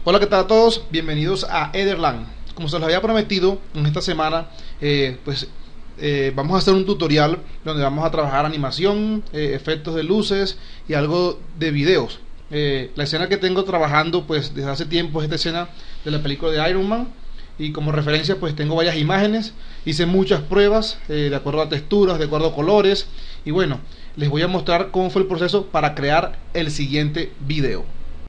Hola, ¿qué tal a todos? Bienvenidos a Ederland. Como se los había prometido, en esta semana vamos a hacer un tutorial donde vamos a trabajar animación, efectos de luces y algo de videos. La escena que tengo trabajando pues desde hace tiempo es esta escena de la película de Iron Man, y como referencia pues tengo varias imágenes. Hice muchas pruebas de acuerdo a texturas, de acuerdo a colores, y bueno, les voy a mostrar cómo fue el proceso para crear el siguiente video.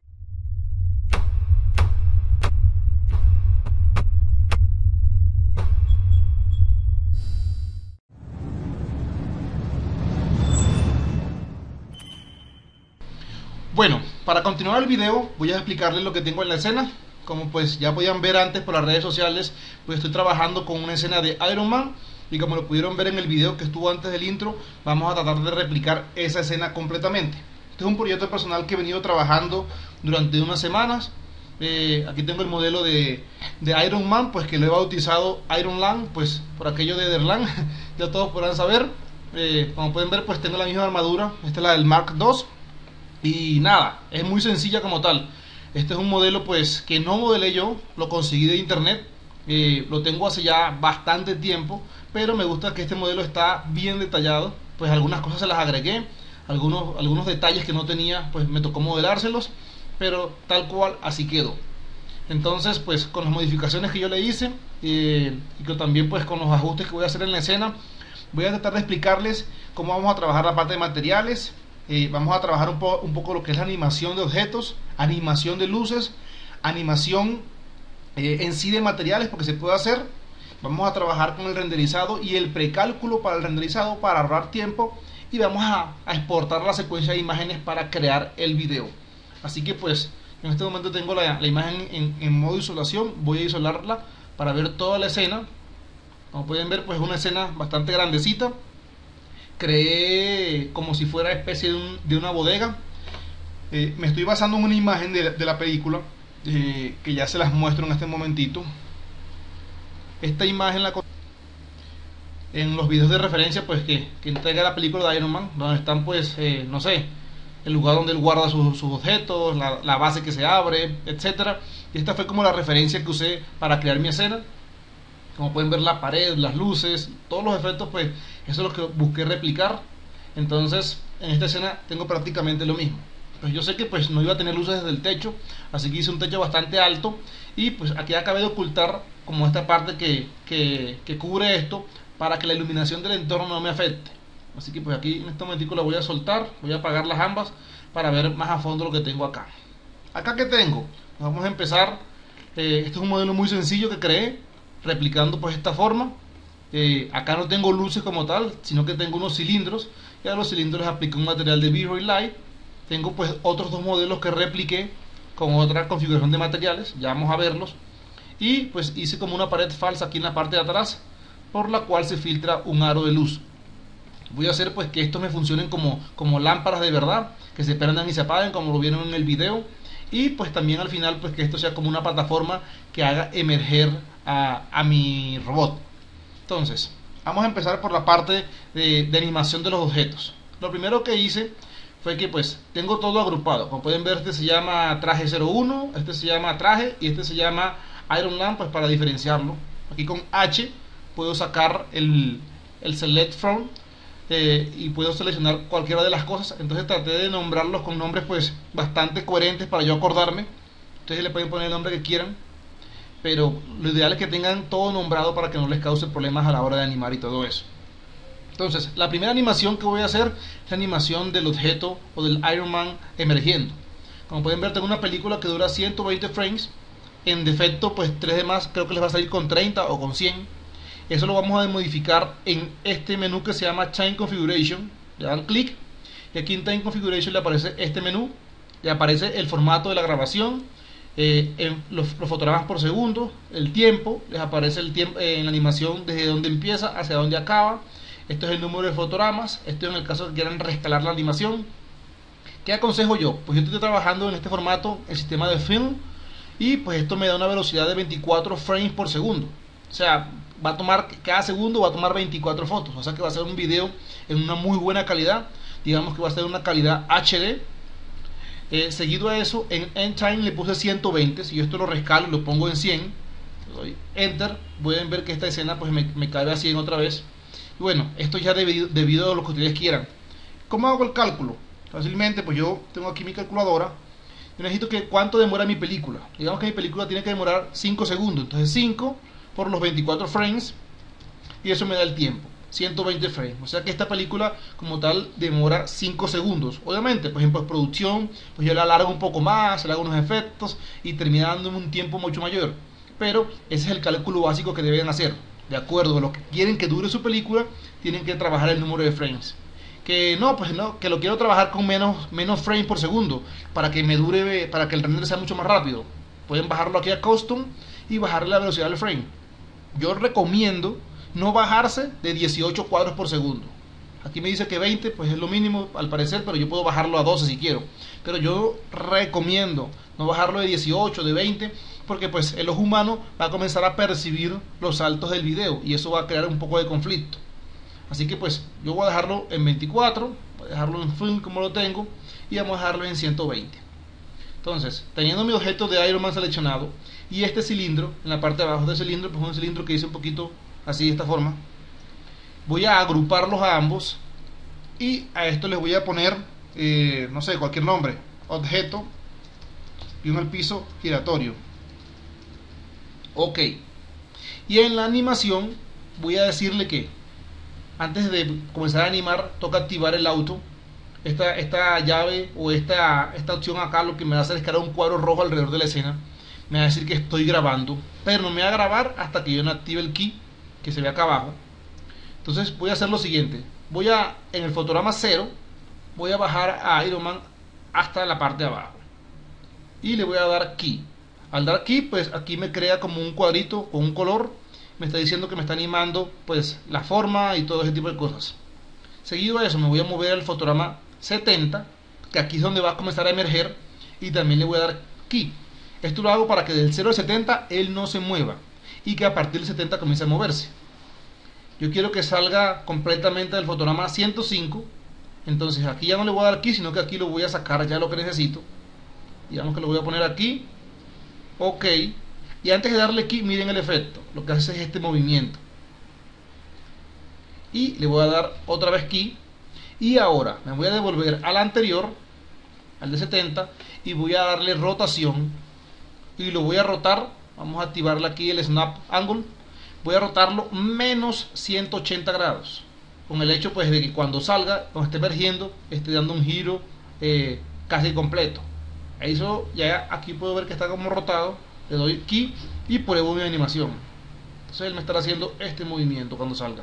Bueno, para continuar el video voy a explicarles lo que tengo en la escena. Como pues ya podían ver antes por las redes sociales, pues estoy trabajando con una escena de Iron Man, y como lo pudieron ver en el video que estuvo antes del intro, vamos a tratar de replicar esa escena completamente. Este es un proyecto personal que he venido trabajando durante unas semanas. Aquí tengo el modelo de Iron Man, pues que lo he bautizado Iron Land, pues por aquello de Ederland. Ya todos podrán saber. Como pueden ver, pues tengo la misma armadura. Esta es la del Mark II. Y nada, es muy sencilla como tal. Este es un modelo pues que no modelé yo, lo conseguí de internet. Lo tengo hace ya bastante tiempo, pero me gusta que este modelo está bien detallado. Pues algunas cosas se las agregué, algunos detalles que no tenía pues me tocó modelárselos, pero tal cual así quedó. Entonces pues con las modificaciones que yo le hice, y que también pues con los ajustes que voy a hacer en la escena, voy a tratar de explicarles cómo vamos a trabajar la parte de materiales. Vamos a trabajar un poco lo que es la animación de objetos, animación de luces, animación en sí de materiales, porque se puede hacer. Vamos a trabajar con el renderizado y el precálculo para el renderizado para ahorrar tiempo, y vamos a exportar la secuencia de imágenes para crear el video. Así que pues en este momento tengo la imagen en modo isolación. Voy a isolarla para ver toda la escena. Como pueden ver, pues es una escena bastante grandecita. Creé como si fuera especie de una bodega. Me estoy basando en una imagen de la película, que ya se las muestro en este momentito. Esta imagen en los videos de referencia pues que entrega la película de Iron Man, donde están pues no sé, el lugar donde él guarda sus objetos, la base que se abre, etcétera. Y esta fue como la referencia que usé para crear mi escena. Como pueden ver, la pared, las luces, todos los efectos, pues eso es lo que busqué replicar. Entonces en esta escena tengo prácticamente lo mismo. Pues yo sé que pues no iba a tener luces desde el techo, así que hice un techo bastante alto, y pues aquí acabé de ocultar como esta parte que cubre esto, para que la iluminación del entorno no me afecte. Así que pues aquí en este momentico la voy a soltar, voy a apagar las ambas para ver más a fondo lo que tengo acá. Acá que tengo, vamos a empezar. Este es un modelo muy sencillo que creé replicando pues esta forma. Acá no tengo luces como tal, sino que tengo unos cilindros, y a los cilindros les apliqué un material de V-Ray Light. Tengo pues otros dos modelos que repliqué con otra configuración de materiales, ya vamos a verlos. Y pues hice como una pared falsa aquí en la parte de atrás, por la cual se filtra un aro de luz. Voy a hacer pues que estos me funcionen como lámparas de verdad, que se prendan y se apaguen como lo vieron en el video. Y pues también al final pues que esto sea como una plataforma que haga emerger a mi robot. Entonces vamos a empezar por la parte de animación de los objetos. Lo primero que hice fue que pues tengo todo agrupado. Como pueden ver, este se llama traje 01, este se llama traje, y este se llama Iron Man, pues para diferenciarlo. Aquí con H puedo sacar el select from, y puedo seleccionar cualquiera de las cosas. Entonces traté de nombrarlos con nombres pues bastante coherentes para yo acordarme. Ustedes le pueden poner el nombre que quieran, pero lo ideal es que tengan todo nombrado para que no les cause problemas a la hora de animar y todo eso. Entonces la primera animación que voy a hacer es la animación del objeto o del Iron Man emergiendo. Como pueden ver, tengo una película que dura 120 frames. En defecto pues 3D Max creo que les va a salir con 30 o con 100. Eso lo vamos a modificar en este menú que se llama Time Configuration. Le dan clic y aquí en Time Configuration le aparece este menú. Le aparece el formato de la grabación, en los fotogramas por segundo, el tiempo, les aparece el tiempo en la animación desde donde empieza hacia donde acaba. Esto es el número de fotogramas. Esto en el caso que quieran reescalar la animación. ¿Qué aconsejo yo? Pues yo estoy trabajando en este formato, el sistema de film, y pues esto me da una velocidad de 24 frames por segundo. O sea, va a tomar, cada segundo va a tomar 24 fotos. O sea que va a ser un video en una muy buena calidad. Digamos que va a ser una calidad HD. Seguido a eso, en End Time le puse 120. Si yo esto lo rescalo y lo pongo en 100, le doy Enter, pueden ver que esta escena pues me cae a 100 otra vez. Y bueno, esto ya debido a lo que ustedes quieran. ¿Cómo hago el cálculo? Fácilmente, pues yo tengo aquí mi calculadora. Yo necesito que cuánto demora mi película. Digamos que mi película tiene que demorar 5 segundos. Entonces 5 por los 24 frames, y eso me da el tiempo, 120 frames. O sea que esta película como tal demora 5 segundos. Obviamente, pues en postproducción, pues yo la alargo un poco más, le hago unos efectos y termina dándome un tiempo mucho mayor. Pero ese es el cálculo básico que deben hacer. De acuerdo a lo que quieren que dure su película, tienen que trabajar el número de frames. Que no, pues no, que lo quiero trabajar con menos frames por segundo para que me dure, para que el render sea mucho más rápido. Pueden bajarlo aquí a custom y bajarle la velocidad del frame. Yo recomiendo no bajarse de 18 cuadros por segundo. Aquí me dice que 20, pues es lo mínimo al parecer, pero yo puedo bajarlo a 12 si quiero. Pero yo recomiendo no bajarlo de 18, de 20, porque pues el ojo humano va a comenzar a percibir los saltos del video y eso va a crear un poco de conflicto. Así que pues yo voy a dejarlo en 24, voy a dejarlo en full como lo tengo, y vamos a dejarlo en 120. Entonces, teniendo mi objeto de Iron Man seleccionado y este cilindro, en la parte de abajo del cilindro, pues un cilindro que dice un poquito así de esta forma, voy a agruparlos a ambos y a esto les voy a poner, no sé, cualquier nombre, objeto y un al piso giratorio. Ok. Y en la animación voy a decirle que antes de comenzar a animar toca activar el auto. Esta llave o esta opción acá lo que me va a hacer es crear un cuadro rojo alrededor de la escena. Me va a decir que estoy grabando, pero no me va a grabar hasta que yo no active el key que se ve acá abajo. Entonces voy a hacer lo siguiente. En el fotograma 0 voy a bajar a Iron Man hasta la parte de abajo y le voy a dar key. Al dar key, pues aquí me crea como un cuadrito con un color. Me está diciendo que me está animando pues la forma y todo ese tipo de cosas. Seguido a eso me voy a mover al fotograma 70, que aquí es donde va a comenzar a emerger, y también le voy a dar key. Esto lo hago para que del 0 al 70 él no se mueva y que a partir del 70 comience a moverse. Yo quiero que salga completamente del fotograma 105, entonces aquí ya no le voy a dar key, sino que aquí lo voy a sacar ya lo que necesito. Digamos que lo voy a poner aquí, ok, y antes de darle key miren el efecto, lo que hace es este movimiento. Y le voy a dar otra vez key, y ahora me voy a devolver al anterior, al de 70, y voy a darle rotación y lo voy a rotar. Vamos a activarle aquí el snap angle, voy a rotarlo menos 180 grados, con el hecho pues de que cuando salga, cuando esté emergiendo, esté dando un giro casi completo. Eso ya aquí puedo ver que está como rotado. Le doy key y pruebo mi animación. Entonces él me estará haciendo este movimiento cuando salga.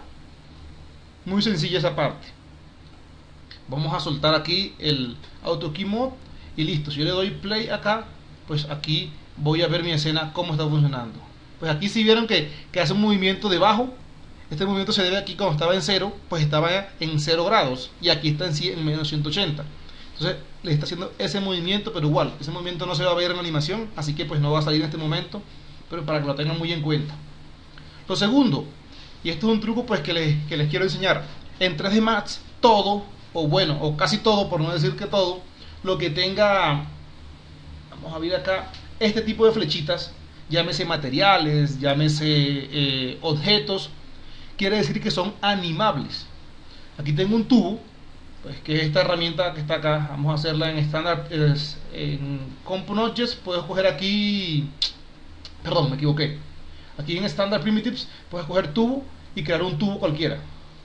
Muy sencilla esa parte. Vamos a soltar aquí el auto key mode y listo. Si yo le doy play acá, pues aquí voy a ver mi escena cómo está funcionando. Pues aquí si vieron que hace un movimiento debajo. Este movimiento se debe aquí cuando estaba en 0, pues estaba en 0 grados y aquí está en menos 180. Entonces le está haciendo ese movimiento, pero igual ese movimiento no se va a ver en la animación, así que pues no va a salir en este momento, pero para que lo tengan muy en cuenta. Lo segundo, y esto es un truco pues que les quiero enseñar, en 3D Max todo, o bueno, o casi todo, por no decir que todo, lo que tenga, vamos a ver acá, este tipo de flechitas, llámese materiales, llámese objetos, quiere decir que son animables. Aquí tengo un tubo, pues que es esta herramienta que está acá. Vamos a hacerla en estándar, en Component Objects. Puedo escoger aquí, perdón, me equivoqué. Aquí en Standard Primitives puedo escoger tubo y crear un tubo cualquiera,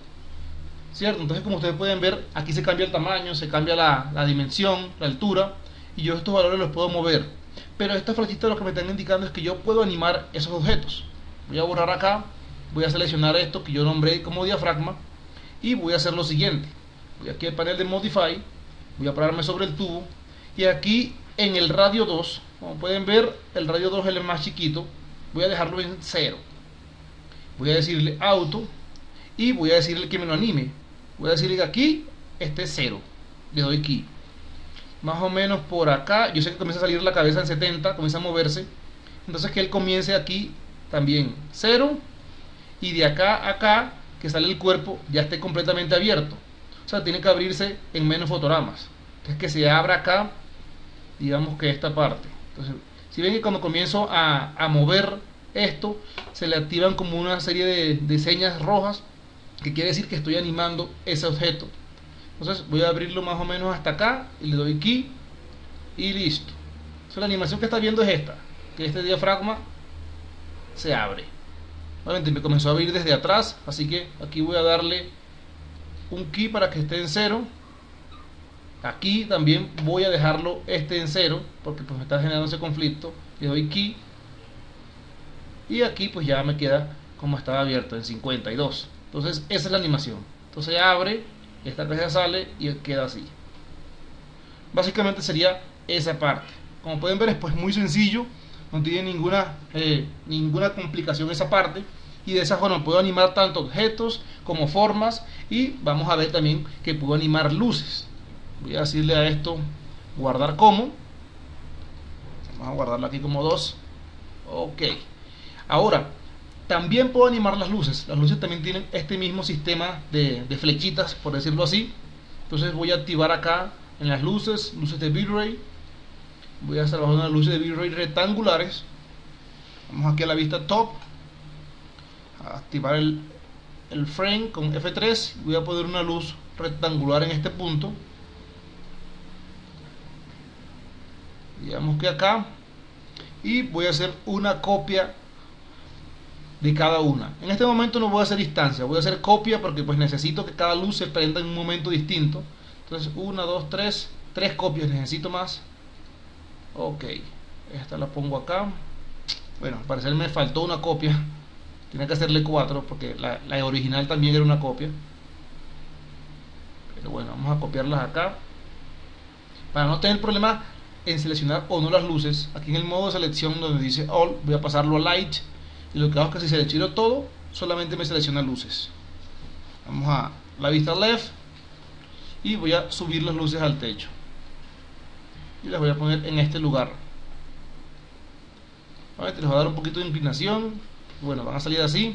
¿cierto? Entonces como ustedes pueden ver, aquí se cambia el tamaño, se cambia la dimensión, la altura, y yo estos valores los puedo mover. Pero esta flechita lo que me están indicando es que yo puedo animar esos objetos. Voy a borrar acá, voy a seleccionar esto que yo nombré como diafragma y voy a hacer lo siguiente. Voy aquí al panel de Modify, voy a pararme sobre el tubo y aquí en el radio 2, como pueden ver, el radio 2 es el más chiquito, voy a dejarlo en 0. Voy a decirle auto y voy a decirle que me lo anime. Voy a decirle que aquí esté 0. Le doy key. Más o menos por acá, yo sé que comienza a salir la cabeza en 70, comienza a moverse. Entonces que él comience aquí también 0 y de acá a acá que sale el cuerpo ya esté completamente abierto. O sea, tiene que abrirse en menos fotogramas. Entonces que se abra acá digamos que esta parte. Entonces, si ven que cuando comienzo a mover esto, se le activan como una serie de señas rojas, que quiere decir que estoy animando ese objeto. Entonces voy a abrirlo más o menos hasta acá y le doy key y listo. Entonces la animación que está viendo es esta, que este diafragma se abre. Obviamente me comenzó a abrir desde atrás, así que aquí voy a darle un key para que esté en 0. Aquí también voy a dejarlo en 0 porque pues me está generando ese conflicto. Le doy key y aquí pues ya me queda como estaba abierto en 52. Entonces esa es la animación. Entonces ya abre, esta vez ya sale y queda así. Básicamente sería esa parte. Como pueden ver es pues muy sencillo, no tiene ninguna complicación esa parte. Y de esa forma puedo animar tanto objetos como formas. Y vamos a ver también que puedo animar luces. Voy a decirle a esto guardar como. Vamos a guardarlo aquí como 2. Ok. Ahora también puedo animar las luces. Las luces también tienen este mismo sistema de flechitas, por decirlo así. Entonces voy a activar acá en las luces de V-Ray. Voy a hacer unas luces de V-Ray rectangulares. Vamos aquí a la vista top, a activar el frame con F3. Voy a poner una luz rectangular en este punto, digamos que acá, y voy a hacer una copia de cada una. En este momento no voy a hacer instancia, voy a hacer copia porque pues necesito que cada luz se prenda en un momento distinto. Entonces 1, 2, 3 copias necesito más. Ok, esta la pongo acá. Bueno, al parecer me faltó una copia, tiene que hacerle 4 porque la original también era una copia. Pero bueno, vamos a copiarlas acá para no tener problema en seleccionar o no las luces. Aquí en el modo de selección donde dice All, voy a pasarlo a Light, y lo que hago es que si selecciono todo, solamente me selecciona luces. Vamos a la vista left y voy a subir las luces al techo y las voy a poner en este lugar. Les voy a dar un poquito de inclinación. Bueno, van a salir así,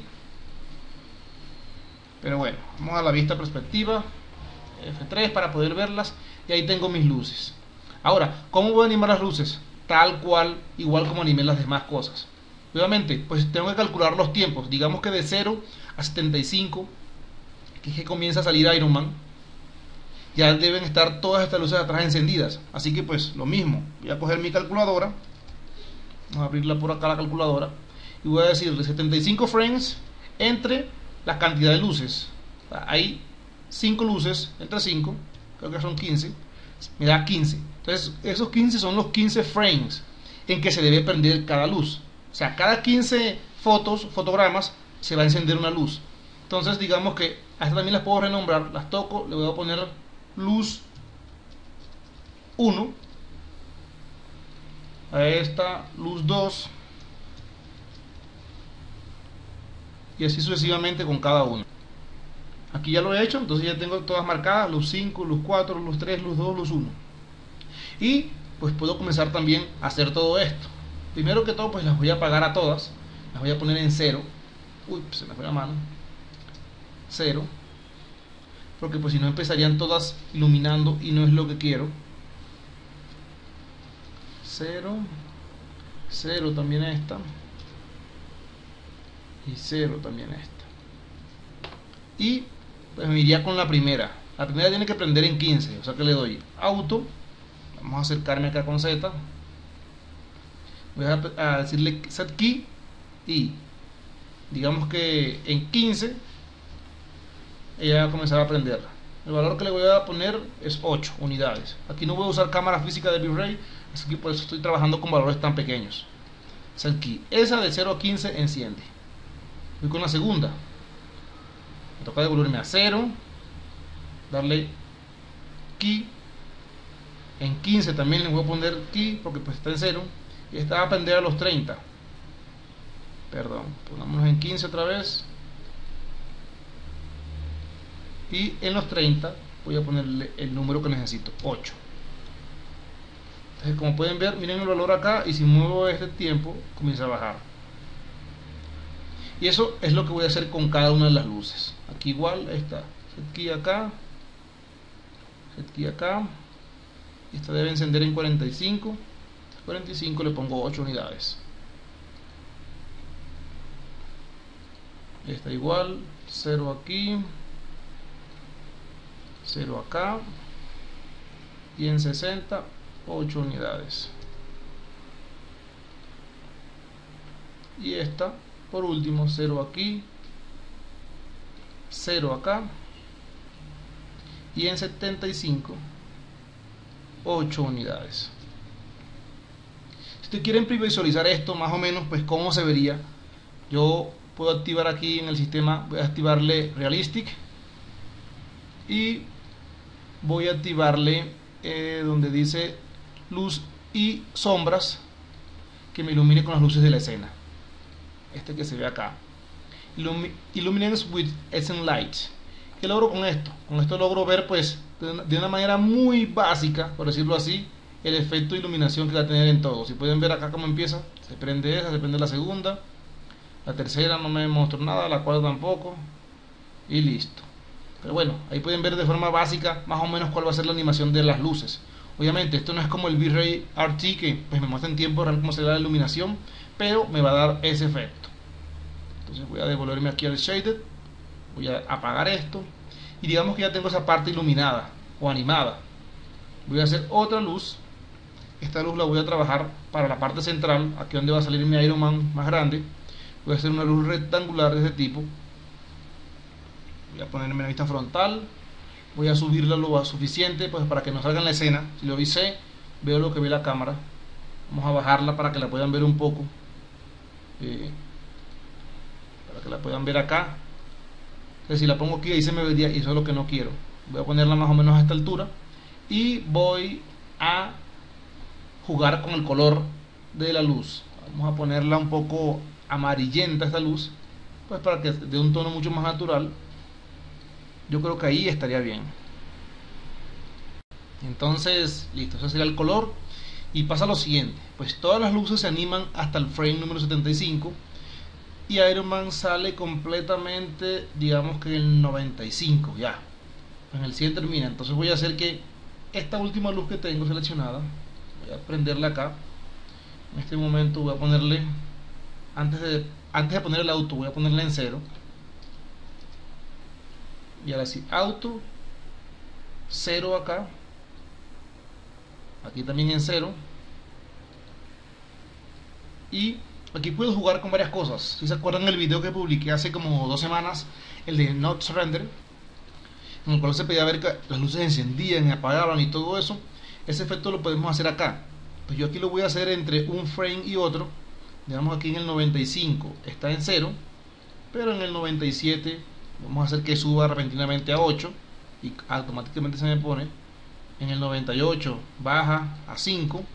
pero bueno, vamos a la vista perspectiva, F3 para poder verlas, y ahí tengo mis luces. Ahora, ¿cómo voy a animar las luces? Tal cual, igual como animé las demás cosas. Obviamente, pues tengo que calcular los tiempos. Digamos que de 0 a 75, que es que comienza a salir Iron Man, ya deben estar todas estas luces de atrás encendidas. Así que pues lo mismo, voy a coger mi calculadora, vamos a abrirla por acá la calculadora, y voy a decirle 75 frames entre la cantidad de luces. Hay 5 luces, entre 5, creo que son 15, me da 15. Entonces esos 15 son los 15 frames en que se debe prender cada luz. O sea, cada 15 fotogramas se va a encender una luz. Entonces digamos que a estas también las puedo renombrar, las toco, le voy a poner luz 1, a esta luz 2, y así sucesivamente con cada uno. Aquí ya lo he hecho, entonces ya tengo todas marcadas, luz 5, luz 4, luz 3, luz 2, luz 1. Y pues puedo comenzar también a hacer todo esto. Primero que todo pues las voy a apagar a todas, las voy a poner en 0. Uy, se me fue la mano. 0, porque pues si no empezarían todas iluminando y no es lo que quiero. 0, 0 también esta, y 0 también esta. Y pues me iría con la primera. La primera tiene que prender en 15, o sea que le doy auto. Vamos a acercarme acá con Z, voy a decirle set key, y digamos que en 15 ella va a comenzar a prender. El valor que le voy a poner es 8 unidades. Aquí no voy a usar cámara física de V-Ray, así que por eso estoy trabajando con valores tan pequeños. Set key, esa de 0 a 15 enciende. Voy con la segunda, me toca devolverme a 0, darle key. En 15 también le voy a poner key porque pues está en 0, y esta va a prender a los 30. Perdón, pongámonos en 15 otra vez, y en los 30 voy a ponerle el número que necesito, 8. Entonces como pueden ver, miren el valor acá, y si muevo este tiempo comienza a bajar. Y eso es lo que voy a hacer con cada una de las luces. Aquí igual está set key acá, set key acá, Esta debe encender en 45. 45 le pongo 8 unidades. Esta igual, 0 aquí, 0 acá, y en 60 8 unidades. Y esta por último, 0 aquí, 0 acá, y en 75 8 unidades. Si ustedes quieren previsualizar esto más o menos, pues cómo se vería, yo puedo activar aquí en el sistema, voy a activarle Realistic y voy a activarle donde dice luz y sombras, que me ilumine con las luces de la escena. Este que se ve acá, Illuminance with Essence Light. ¿Qué logro con esto? Con esto logro ver pues de una manera muy básica, por decirlo así, el efecto de iluminación que va a tener en todo. Si pueden ver acá cómo empieza, se prende esa, se prende la segunda, la tercera no me mostró nada, la cuarta tampoco, y listo. Pero bueno, ahí pueden ver de forma básica más o menos cuál va a ser la animación de las luces. Obviamente esto no es como el V-Ray RT, que pues me muestra en tiempo real cómo será la iluminación, pero me va a dar ese efecto. Entonces voy a devolverme aquí al Shaded, voy a apagar esto, y digamos que ya tengo esa parte iluminada o animada. Voy a hacer otra luz. Esta luz la voy a trabajar para la parte central, aquí donde va a salir mi Iron Man más grande. Voy a hacer una luz rectangular de este tipo. Voy a ponerme en la vista frontal. Voy a subirla lo suficiente pues para que nos salga en la escena. Si lo visé, veo lo que ve la cámara. Vamos a bajarla para que la puedan ver un poco. Para que la puedan ver acá. Entonces, si la pongo aquí, ahí se me vería, y eso es lo que no quiero. Voy a ponerla más o menos a esta altura. Y voy a jugar con el color de la luz. Vamos a ponerla un poco amarillenta esta luz, pues para que dé un tono mucho más natural. Yo creo que ahí estaría bien. Entonces, listo, ese sería el color. Y pasa lo siguiente, pues todas las luces se animan hasta el frame número 75 y Iron Man sale completamente, digamos que en el 95 ya. En el 100 termina. Entonces voy a hacer que esta última luz que tengo seleccionada, voy a prenderla acá. En este momento voy a ponerle, antes de poner el auto, voy a ponerla en 0. Y ahora sí, auto, 0 acá, aquí también en 0. Y aquí puedo jugar con varias cosas. Si se acuerdan el video que publiqué hace como 2 semanas, el de Not Surrender, en el cual se podía ver que las luces se encendían y apagaban y todo eso, ese efecto lo podemos hacer acá. Pues yo aquí lo voy a hacer entre un frame y otro. Digamos aquí en el 95 está en 0, pero en el 97 vamos a hacer que suba repentinamente a 8 y automáticamente se me pone. En el 98 baja a 5,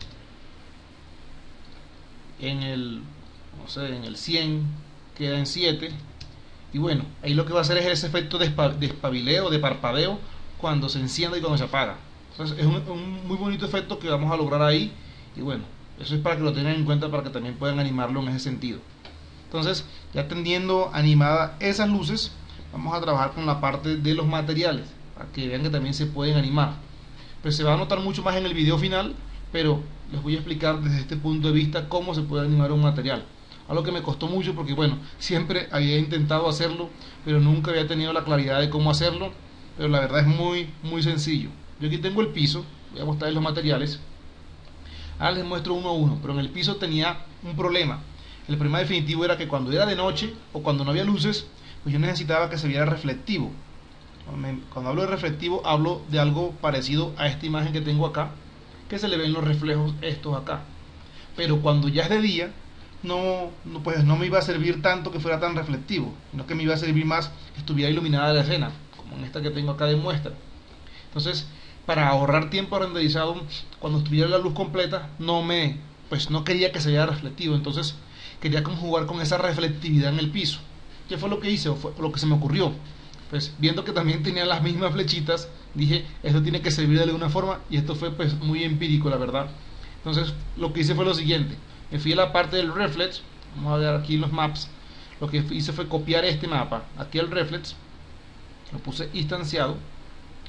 en el, no sé, en el 100 queda en 7. Y bueno, ahí lo que va a hacer es ese efecto de espabileo, de parpadeo, cuando se enciende y cuando se apaga. Entonces es un muy bonito efecto que vamos a lograr ahí. Y bueno, eso es para que lo tengan en cuenta, para que también puedan animarlo en ese sentido. Entonces, ya teniendo animadas esas luces, vamos a trabajar con la parte de los materiales, para que vean que también se pueden animar. Pues se va a notar mucho más en el video final, pero les voy a explicar desde este punto de vista cómo se puede animar un material. Algo que me costó mucho porque bueno, siempre había intentado hacerlo, pero nunca había tenido la claridad de cómo hacerlo. Pero la verdad es muy sencillo. Yo aquí tengo el piso, voy a mostrarles los materiales. Ahora les muestro uno a uno, pero en el piso tenía un problema. El problema definitivo era que cuando era de noche o cuando no había luces, pues yo necesitaba que se viera reflectivo. Cuando hablo de reflectivo, hablo de algo parecido a esta imagen que tengo acá, que se le ven los reflejos estos acá. Pero cuando ya es de día, pues no me iba a servir tanto que fuera tan reflectivo, sino que me iba a servir más que estuviera iluminada la escena, como en esta que tengo acá de muestra. Entonces, para ahorrar tiempo renderizado, cuando estuviera la luz completa, no quería que se viera reflectivo. Entonces quería jugar con esa reflectividad en el piso. ¿Qué fue lo que hice? O fue lo que se me ocurrió. Pues viendo que también tenía las mismas flechitas, dije, esto tiene que servir de alguna forma, y esto fue pues muy empírico, la verdad. Entonces lo que hice fue lo siguiente: me fui a la parte del reflex. Vamos a ver aquí los maps. Lo que hice fue copiar este mapa aquí al reflex, lo puse instanciado,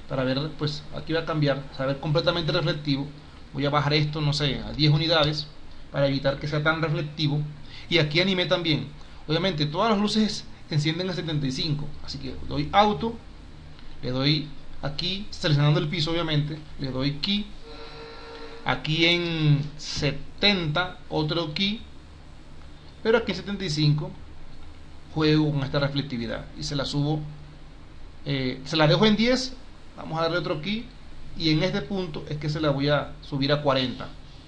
para ver, pues aquí va a cambiar, a ver completamente reflectivo. Voy a bajar esto, no sé, a 10 unidades para evitar que sea tan reflectivo. Y aquí animé también. Obviamente todas las luces encienden a 75, así que doy auto, le doy aquí seleccionando el piso, obviamente, le doy key, aquí en 70 otro key, pero aquí en 75 juego con esta reflectividad y se la subo, se la dejo en 10, vamos a darle otro key y en este punto es que se la voy a subir a 40.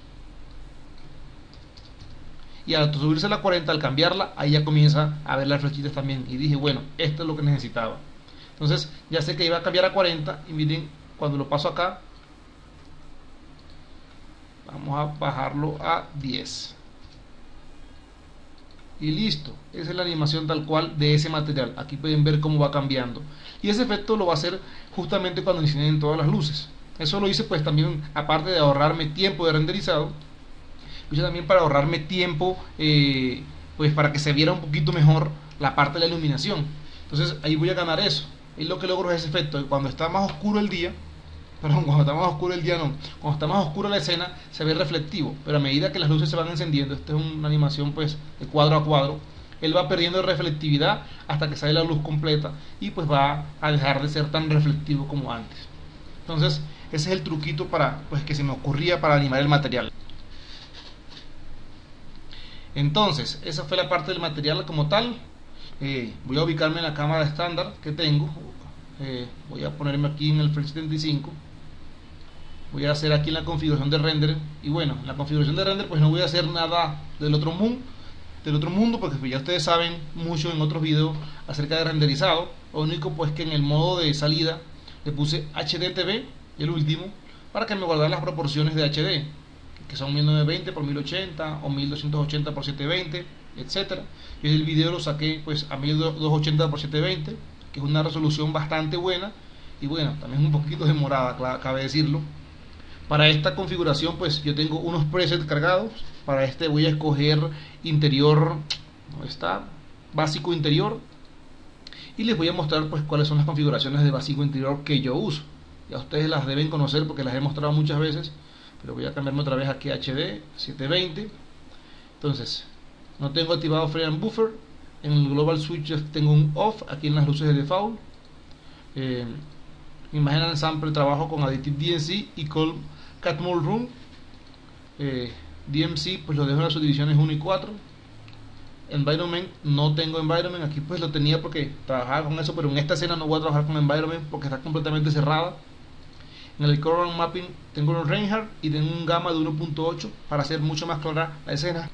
Y al subirse a la 40, al cambiarla, ahí ya comienza a ver las flechitas también. Y dije, bueno, esto es lo que necesitaba. Entonces ya sé que iba a cambiar a 40. Y miren, cuando lo paso acá, vamos a bajarlo a 10. Y listo, esa es la animación tal cual de ese material. Aquí pueden ver cómo va cambiando. Y ese efecto lo va a hacer justamente cuando encienden todas las luces. Eso lo hice pues también, aparte de ahorrarme tiempo de renderizado, lo hice también para ahorrarme tiempo, pues para que se viera un poquito mejor la parte de la iluminación. Entonces ahí voy a ganar eso. Y lo que logro es ese efecto, que cuando está más oscuro el día, perdón, cuando está más oscuro el día no, cuando está más oscura la escena se ve reflectivo, pero a medida que las luces se van encendiendo, esta es una animación pues de cuadro a cuadro, él va perdiendo reflectividad hasta que sale la luz completa y pues va a dejar de ser tan reflectivo como antes. Entonces ese es el truquito para, pues, que se me ocurría para animar el material. Entonces esa fue la parte del material como tal. Voy a ubicarme en la cámara estándar que tengo, voy a ponerme aquí en el Frame 75, voy a hacer aquí en la configuración de render. Y bueno, en la configuración de render pues no voy a hacer nada del otro mundo, porque pues ya ustedes saben mucho en otros videos acerca de renderizado. Lo único pues que en el modo de salida le puse HDTV, el último, para que me guardara las proporciones de HD, que son 1920 por 1080 o 1280 por 720, etcétera. Y el video lo saqué pues a 1280 por 720, que es una resolución bastante buena y bueno, también un poquito demorada, cabe decirlo. Para esta configuración pues yo tengo unos presets cargados. Para este voy a escoger interior, ¿dónde está? Básico interior, y les voy a mostrar pues cuáles son las configuraciones de básico interior que yo uso. Ya ustedes las deben conocer porque las he mostrado muchas veces, pero voy a cambiarme otra vez aquí a HD 720. Entonces no tengo activado Frame and Buffer. En el Global Switch tengo un off aquí en las luces de default. Imagen Ensample trabajo con Additive DMC y con Cat Mode Room. DMC pues lo dejo en las subdivisiones 1 y 4. Environment no tengo Environment, aquí pues lo tenía porque trabajaba con eso, pero en esta escena no voy a trabajar con Environment porque está completamente cerrada. En el Color Mapping tengo un Reinhardt y tengo un gamma de 1.8 para hacer mucho más clara la escena.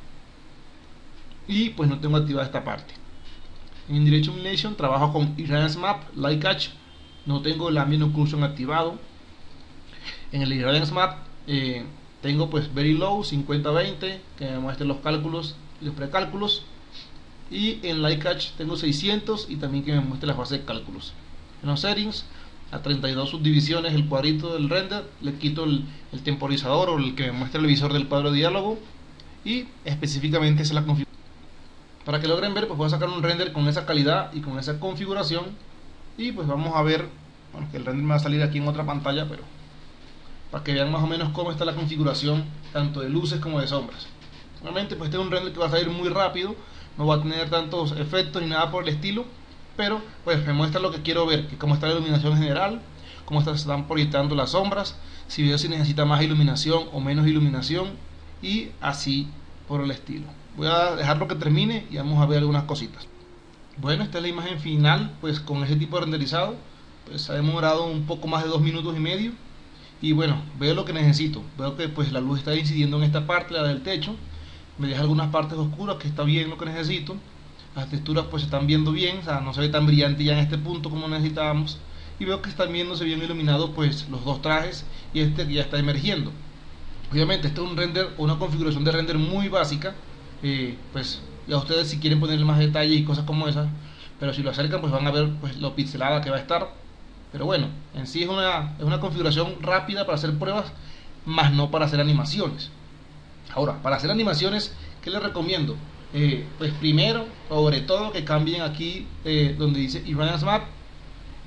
Y pues no tengo activada esta parte. En Indirection Illumination trabajo con Irradiance Map, Light Catch, no tengo el Ambient Occlusion activado. En el Irradiance Map tengo pues Very Low 50-20 que me muestre los cálculos y los precálculos, y en Light Catch tengo 600 y también que me muestre la fase de cálculos. En los settings a 32 subdivisiones el cuadrito del render, le quito el temporizador o el que me muestra el visor del cuadro de diálogo, y específicamente esa es la configuración. Para que logren ver, pues voy a sacar un render con esa calidad y con esa configuración, y pues vamos a ver, bueno, que el render me va a salir aquí en otra pantalla, pero para que vean más o menos cómo está la configuración tanto de luces como de sombras. Realmente pues este es un render que va a salir muy rápido, no va a tener tantos efectos ni nada por el estilo, pero pues me muestra lo que quiero ver, que cómo está la iluminación general, cómo se están proyectando las sombras, si veo si necesita más iluminación o menos iluminación, y así por el estilo. Voy a dejarlo que termine y vamos a ver algunas cositas. Bueno, esta es la imagen final pues con ese tipo de renderizado, pues ha demorado un poco más de 2 minutos y medio. Y bueno, veo lo que necesito, veo que pues la luz está incidiendo en esta parte, la del techo, me deja algunas partes oscuras, que está bien lo que necesito. Las texturas pues se están viendo bien, o sea, no se ve tan brillante ya en este punto como necesitábamos, y veo que están viéndose bien iluminados pues los dos trajes y este que ya está emergiendo. Obviamente este es un render, una configuración de render muy básica, pues ya ustedes si quieren ponerle más detalle y cosas como esas, pero si lo acercan pues van a ver pues lo pixelada que va a estar. Pero bueno, en sí es una configuración rápida para hacer pruebas, más no para hacer animaciones. Ahora, para hacer animaciones, ¿qué les recomiendo? Pues primero, sobre todo, que cambien aquí donde dice Irradiance Map,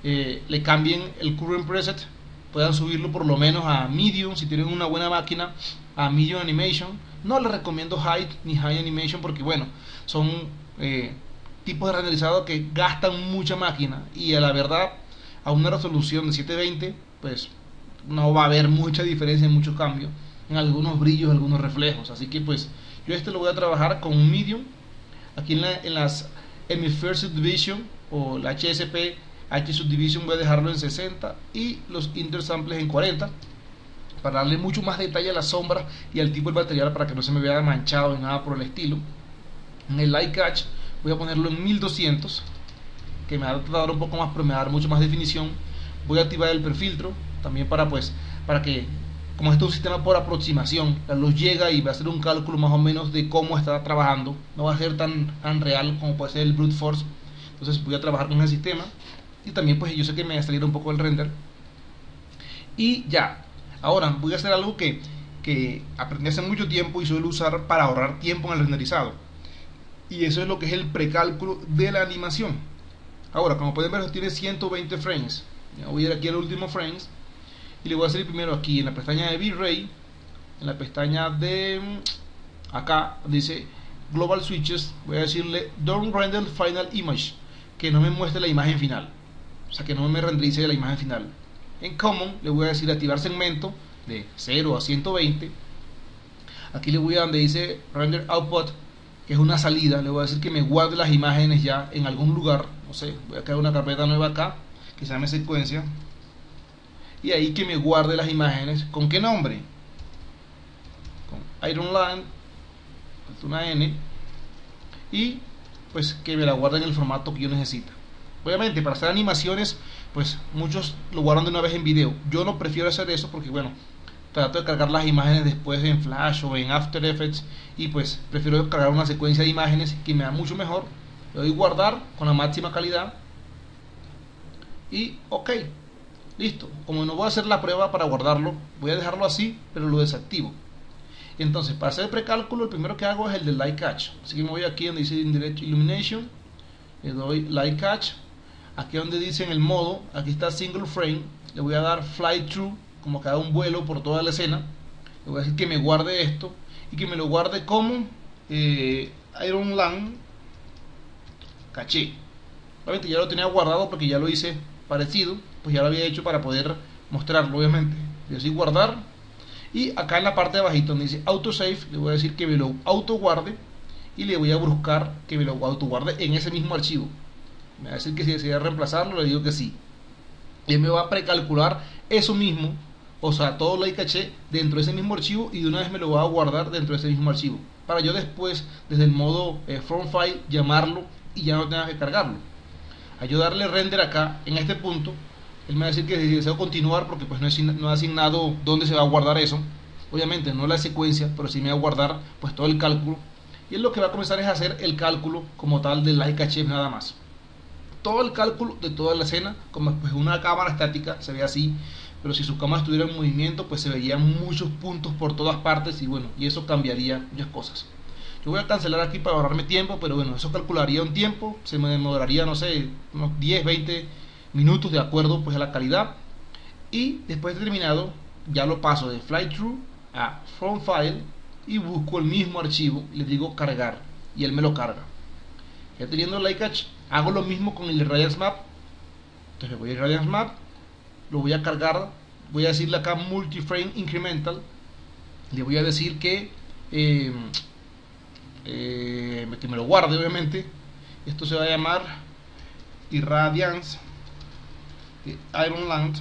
le cambien el current preset, puedan subirlo por lo menos a medium si tienen una buena máquina, a medium animation. No les recomiendo high ni high animation porque bueno, son tipos de renderizado que gastan mucha máquina y a la verdad a una resolución de 720 pues no va a haber mucha diferencia en muchos cambios, en algunos brillos, algunos reflejos. Así que pues yo lo voy a trabajar con un medium. Aquí en mi First Subdivision o la HSP H Subdivision voy a dejarlo en 60 y los intersamples en 40 para darle mucho más detalle a las sombras y al tipo de material para que no se me vea manchado ni nada por el estilo. En el Light Catch voy a ponerlo en 1200, que me va a dar un poco más, pero me va a dar mucho más definición. Voy a activar el prefiltro también para que, como este es un sistema por aproximación, la luz llega y va a hacer un cálculo más o menos de cómo está trabajando, no va a ser tan real como puede ser el brute force. Entonces voy a trabajar con el sistema y también pues yo sé que me va a salir un poco el render y ya. Ahora voy a hacer algo que aprendí hace mucho tiempo y suelo usar para ahorrar tiempo en el renderizado, y eso es lo que es el precálculo de la animación. Ahora, como pueden ver, tiene 120 frames. Voy a ir aquí al último frames y le voy a hacer primero aquí en la pestaña de V-Ray, en la pestaña de acá dice Global Switches, voy a decirle Don't Render Final Image, que no me muestre la imagen final, o sea que no me renderice la imagen final. En Common le voy a decir activar segmento de 0 a 120. Aquí le voy a donde dice Render Output, que es una salida, le voy a decir que me guarde las imágenes ya en algún lugar, no sé, voy a crear una carpeta nueva acá que se llame secuencia y ahí que me guarde las imágenes. ¿Con qué nombre? Con Ironland, una N, y pues que me la guarde en el formato que yo necesite. Obviamente para hacer animaciones pues muchos lo guardan de una vez en video. Yo no prefiero hacer eso porque bueno, trato de cargar las imágenes después en Flash o en After Effects y pues prefiero cargar una secuencia de imágenes que me da mucho mejor. Le doy guardar con la máxima calidad y ok, listo. Como no voy a hacer la prueba para guardarlo, voy a dejarlo así, pero lo desactivo. Entonces para hacer el precálculo, el primero que hago es el de Light Catch, así que me voy aquí donde dice Indirect Illumination, le doy Light Catch. Aquí donde dice en el modo, aquí está Single Frame, le voy a dar Fly Through, como que haga un vuelo por toda la escena. Le voy a decir que me guarde esto y que me lo guarde como Ironland Caché. Obviamente ya lo tenía guardado porque ya lo hice parecido, pues ya lo había hecho para poder mostrarlo. Obviamente le doy guardar y acá en la parte de abajito donde dice Autosave le voy a decir que me lo auto guarde y le voy a buscar que me lo auto guarde en ese mismo archivo. Me va a decir que si desea reemplazarlo, le digo que sí. Y él me va a precalcular eso mismo, o sea, todo lo caché dentro de ese mismo archivo y de una vez me lo va a guardar dentro de ese mismo archivo. Para yo después, desde el modo From File, llamarlo y ya no tenga que cargarlo. A yo darle render acá, en este punto, él me va a decir que si deseo continuar, porque pues no he asignado dónde se va a guardar eso. Obviamente no la secuencia, pero sí me va a guardar pues todo el cálculo. Y él lo que va a comenzar es a hacer el cálculo como tal del Light Cache nada más. Todo el cálculo de toda la escena, como pues una cámara estática se ve así, pero si su cámara estuviera en movimiento pues se verían muchos puntos por todas partes y bueno, y eso cambiaría muchas cosas. Yo voy a cancelar aquí para ahorrarme tiempo, pero bueno, eso calcularía un tiempo, se me demoraría no sé, unos 10-20 minutos de acuerdo pues a la calidad, y después de terminado ya lo paso de Fly Through a From File y busco el mismo archivo y le digo cargar y él me lo carga. Ya teniendo el Light Catch, hago lo mismo con el Radiance Map. Entonces voy a Radiance Map, lo voy a cargar, voy a decirle acá Multiframe Incremental, le voy a decir que me lo guarde obviamente. Esto se va a llamar Irradiance Ironland.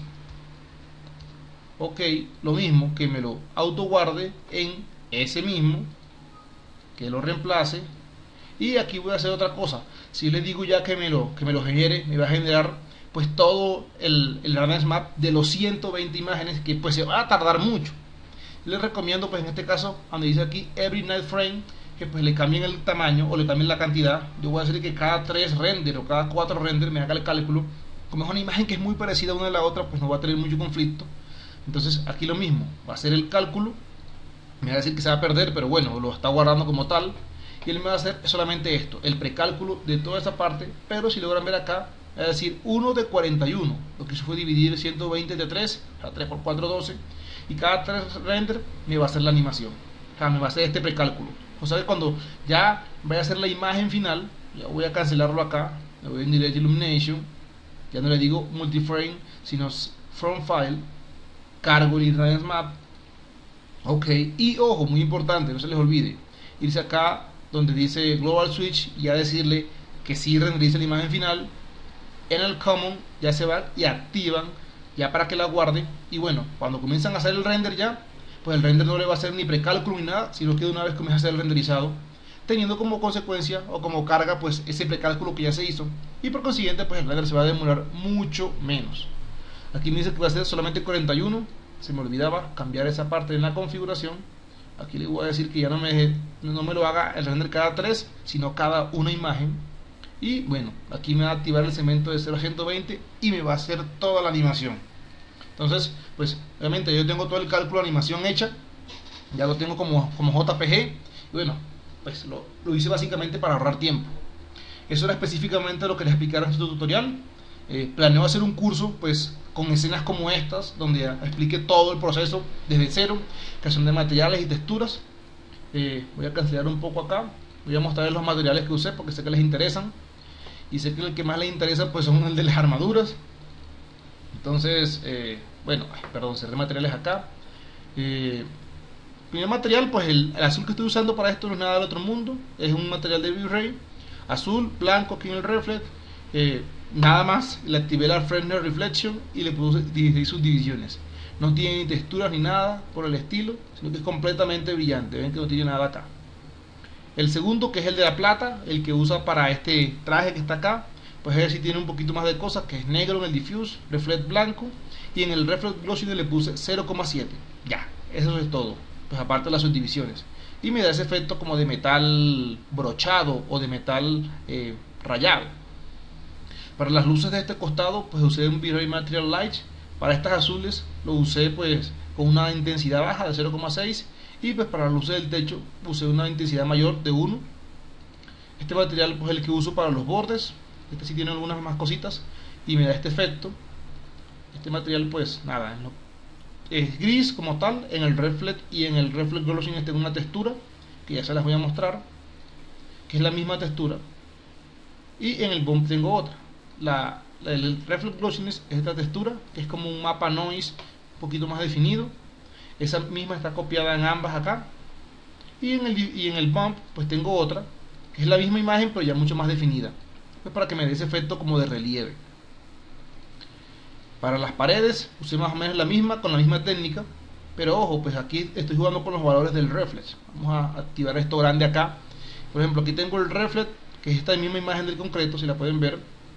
Ok, lo mismo, que me lo auto guarde en ese mismo, que lo reemplace. Y aquí voy a hacer otra cosa. Si le digo ya que me lo genere, me va a generar pues todo el Radiance Map de los 120 imágenes, que pues se va a tardar mucho. Les recomiendo pues en este caso, donde dice aquí Every Night Frame, que pues le cambien el tamaño o le cambien la cantidad. Yo voy a decir que cada 3 render o cada 4 render me haga el cálculo. Como es una imagen que es muy parecida una a la otra, pues no va a tener mucho conflicto. Entonces aquí lo mismo, va a hacer el cálculo, me va a decir que se va a perder, pero bueno, lo está guardando como tal. Y él me va a hacer solamente esto, el precálculo de toda esa parte. Pero si logran ver acá, es decir, 1 de 41. Lo que hizo fue dividir 120 entre 3, o sea, 3 por 4, 12, y cada 3 render me va a hacer la animación, o sea, me va a hacer este precálculo. O sea que cuando ya vaya a hacer la imagen final, ya voy a cancelarlo acá, le voy en Direct Illumination, ya no le digo multiframe, sino from file, cargo el Reference Map. Ok, y ojo, muy importante, no se les olvide, irse acá donde dice Global Switch y a decirle que sí renderice la imagen final. En el Common ya se van y activan ya para que la guarde, y bueno, cuando comienzan a hacer el render ya, pues el render no le va a hacer ni precálculo ni nada, sino que de una vez comienza a hacer el renderizado, teniendo como consecuencia o como carga pues ese precálculo que ya se hizo, y por consiguiente pues el render se va a demorar mucho menos. Aquí me dice que va a ser solamente 41, se me olvidaba cambiar esa parte en la configuración. Aquí le voy a decir que ya no me lo haga el render cada 3, sino cada una imagen. Y bueno, aquí me va a activar el segmento de 0 a 120 y me va a hacer toda la animación. Entonces, pues obviamente yo tengo todo el cálculo de animación hecha, ya lo tengo como JPG. Y bueno, pues lo hice básicamente para ahorrar tiempo. Eso era específicamente lo que les explicaron en este tutorial. Planeo hacer un curso pues con escenas como estas, donde explique todo el proceso desde cero, creación de materiales y texturas. Voy a cancelar un poco acá, voy a mostrarles los materiales que usé porque sé que les interesan, y sé que el que más les interesa pues son el de las armaduras. Entonces bueno, perdón, cerré materiales acá. Primer material, pues el azul que estoy usando para esto no es nada del otro mundo, es un material de V-Ray, azul, blanco aquí en el reflex. Nada más, le activé la Fresnel Reflection y le puse 16 subdivisiones. No tiene ni texturas ni nada por el estilo, sino que es completamente brillante. Ven que no tiene nada acá. El segundo, que es el de la plata, el que usa para este traje que está acá, pues ese sí tiene un poquito más de cosas, que es negro en el diffuse, reflect blanco, y en el reflect glossiness le puse 0,7. Ya, eso es todo, pues aparte de las subdivisiones. Y me da ese efecto como de metal brochado o de metal rayado. Para las luces de este costado pues usé un V-Ray Material Light. Para estas azules lo usé pues con una intensidad baja de 0,6, y pues para las luces del techo usé una intensidad mayor de 1. Este material pues es el que uso para los bordes. Este sí tiene algunas más cositas y me da este efecto. Este material pues nada, es gris como tal. En el reflect y en el reflect glossiness tengo una textura que ya se las voy a mostrar, que es la misma textura, y en el bump tengo otra. El reflect glossiness es esta textura, que es como un mapa noise un poquito más definido. Esa misma está copiada en ambas acá. Y en el bump pues tengo otra, que es la misma imagen pero ya mucho más definida, pues para que me dé ese efecto como de relieve. Para las paredes usé más o menos la misma, con la misma técnica, pero ojo, pues aquí estoy jugando con los valores del reflex. Vamos a activar esto grande acá. Por ejemplo, aquí tengo el reflex, que es esta misma imagen del concreto, si la pueden ver,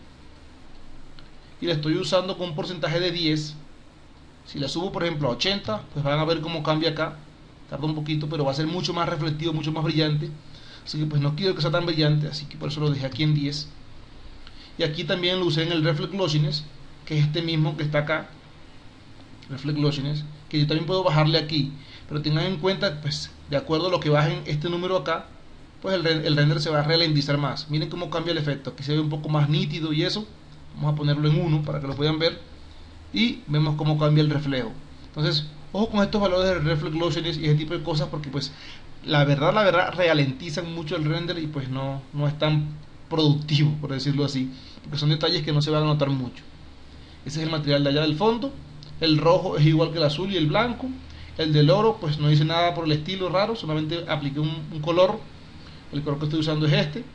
y la estoy usando con un porcentaje de 10. Si la subo por ejemplo a 80, pues van a ver cómo cambia acá. Tarda un poquito, pero va a ser mucho más reflectivo, mucho más brillante. Así que pues no quiero que sea tan brillante, así que por eso lo dejé aquí en 10. Y aquí también lo usé en el reflect glossiness, que es este mismo que está acá, reflect glossiness, que yo también puedo bajarle aquí, pero tengan en cuenta pues de acuerdo a lo que bajen este número acá, pues el render se va a ralentizar más. Miren cómo cambia el efecto, aquí se ve un poco más nítido y eso. Vamos a ponerlo en 1 para que lo puedan ver, y vemos cómo cambia el reflejo. Entonces ojo con estos valores de reflect glossiness y ese tipo de cosas, porque pues la verdad ralentizan mucho el render y pues no es tan productivo, por decirlo así, porque son detalles que no se van a notar mucho. Ese es el material de allá del fondo. El rojo es igual que el azul y el blanco. El del oro pues no hice nada por el estilo raro, solamente apliqué un color. El color que estoy usando es este,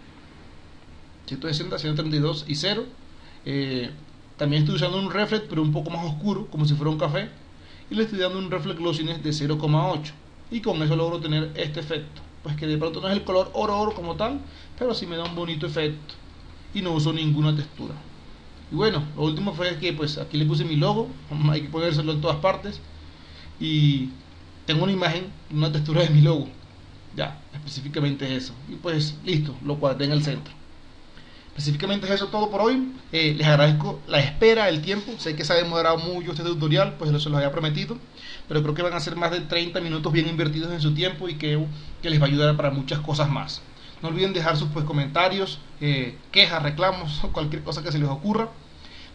160, 132 y 0. También estoy usando un reflect pero un poco más oscuro, como si fuera un café, y le estoy dando un reflect glossiness de 0,8, y con eso logro tener este efecto, pues que de pronto no es el color oro como tal, pero sí me da un bonito efecto, y no uso ninguna textura. Y bueno, lo último fue que pues aquí le puse mi logo, hay que ponérselo en todas partes, y tengo una imagen, una textura de mi logo, ya, específicamente eso, y pues listo, lo cuadré en el centro. Específicamente es eso todo por hoy. Les agradezco la espera, el tiempo. Sé que se ha demorado mucho este tutorial, pues se los había prometido, pero creo que van a ser más de 30 minutos bien invertidos en su tiempo, y que les va a ayudar para muchas cosas más. No olviden dejar sus comentarios, quejas, reclamos, cualquier cosa que se les ocurra.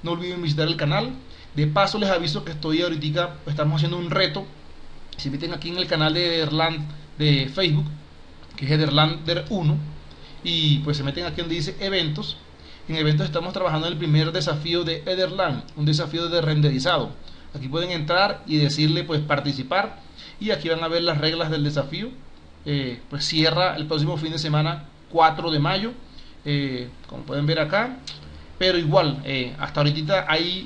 no olviden visitar el canal. De paso les aviso que estoy ahorita, estamos haciendo un reto. Se meten aquí en el canal de Ederland de Facebook, que es Ederlander 1, y pues se meten aquí donde dice eventos. En eventos estamos trabajando en el primer desafío de Ederland, un desafío de renderizado. Aquí pueden entrar y decirle pues participar, y aquí van a ver las reglas del desafío. Pues cierra el próximo fin de semana 4 de mayo, como pueden ver acá. Pero igual, hasta ahorita hay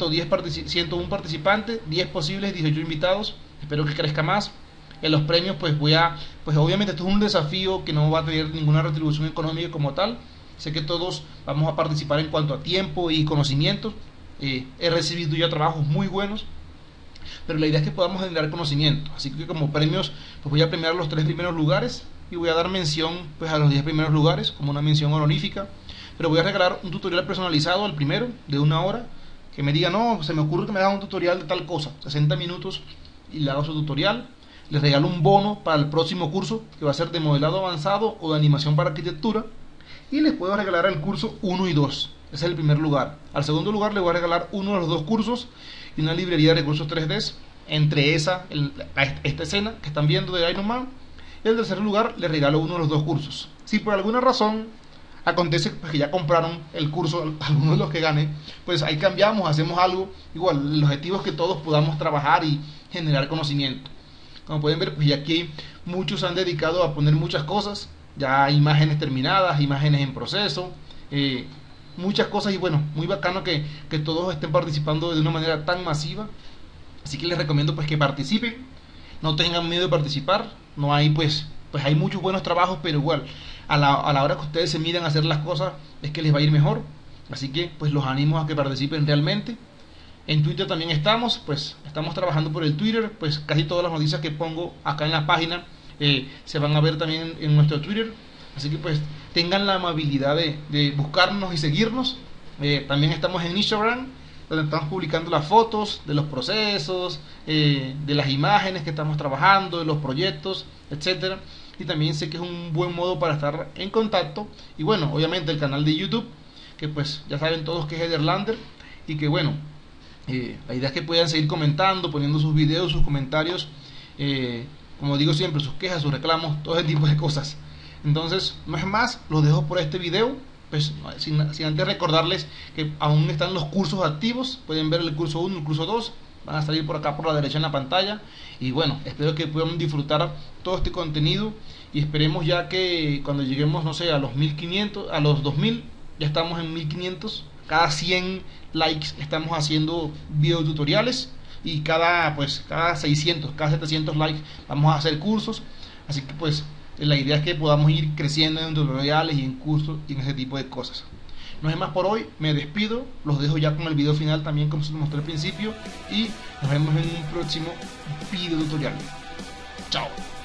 101 participantes, 10 posibles, 18 invitados. Espero que crezca más. En los premios pues pues obviamente esto es un desafío que no va a tener ninguna retribución económica como tal. Sé que todos vamos a participar en cuanto a tiempo y conocimientos. He recibido ya trabajos muy buenos, pero la idea es que podamos generar conocimiento. Así que como premios pues voy a premiar los 3 primeros lugares y voy a dar mención pues a los 10 primeros lugares como una mención honorífica. Pero voy a regalar un tutorial personalizado al primero de 1 hora, que me diga, no, se me ocurre que me haga un tutorial de tal cosa, 60 minutos, y le hago su tutorial. Les regalo un bono para el próximo curso, que va a ser de modelado avanzado o de animación para arquitectura, y les puedo regalar el curso 1 y 2. Ese es el primer lugar. Al segundo lugar le voy a regalar uno de los 2 cursos y una librería de recursos 3D, entre esta escena que están viendo de Iron Man. Y en el tercer lugar le regalo uno de los 2 cursos. Si por alguna razón acontece pues que ya compraron el curso, algunos de los que gané, pues ahí cambiamos, hacemos algo. Igual, el objetivo es que todos podamos trabajar y generar conocimiento. Como pueden ver, pues ya aquí muchos se han dedicado a poner muchas cosas, ya imágenes terminadas, imágenes en proceso, muchas cosas, y bueno, muy bacano que todos estén participando de una manera tan masiva. Así que les recomiendo pues que participen, no tengan miedo de participar. No hay pues hay muchos buenos trabajos, pero igual a la hora que ustedes se miran a hacer las cosas es que les va a ir mejor. Así que pues los animo a que participen realmente. En Twitter también estamos trabajando por el Twitter, pues casi todas las noticias que pongo acá en la página se van a ver también en nuestro Twitter. Así que pues tengan la amabilidad de buscarnos y seguirnos. También estamos en Instagram, donde estamos publicando las fotos de los procesos, de las imágenes que estamos trabajando, de los proyectos, etcétera. Y también sé que es un buen modo para estar en contacto. Y bueno, obviamente el canal de YouTube, que pues ya saben todos que es Ederlander, y que bueno, la idea es que puedan seguir comentando, poniendo sus videos, sus comentarios, como digo siempre, sus quejas, sus reclamos, todo ese tipo de cosas. Entonces, no es más, los dejo por este video, pues sin antes recordarles que aún están los cursos activos. Pueden ver el curso 1, el curso 2, van a salir por acá por la derecha en la pantalla. Y bueno, espero que puedan disfrutar todo este contenido, y esperemos ya que cuando lleguemos, no sé, a los 1500, a los 2000, ya estamos en 1500. Cada 100 likes estamos haciendo videotutoriales, y cada 600, cada 700 likes vamos a hacer cursos. Así que pues la idea es que podamos ir creciendo en tutoriales y en cursos y en ese tipo de cosas. No es más por hoy, me despido, los dejo ya con el video final también como se los mostré al principio, y nos vemos en un próximo video tutorial. Chao.